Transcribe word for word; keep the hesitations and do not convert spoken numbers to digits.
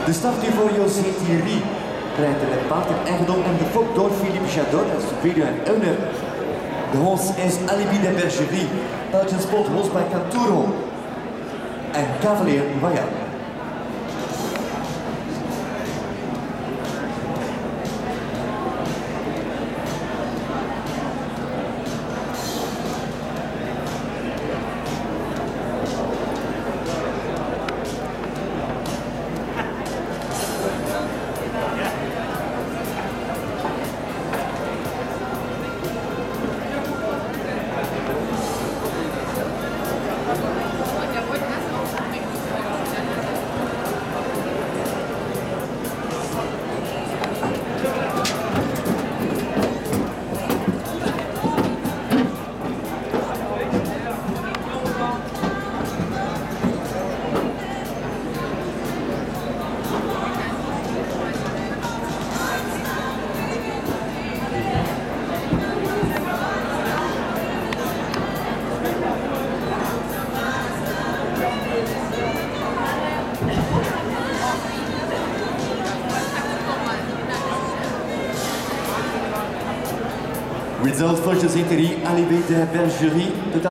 De startuvoriosity rijdt met paard in eigendom en gefokt door Philippe Jadot als superior en owner. De hons is Alibi de Bergerie, Belgian spot horse by Canturo en Cavalier Royal. Results for José Thierry, Alibi de Bergerie.